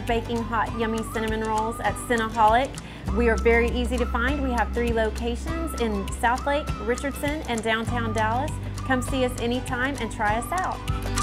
baking hot, yummy cinnamon rolls at Cinnaholic. We are very easy to find. We have 3 locations in Southlake, Richardson, and downtown Dallas. Come see us anytime and try us out.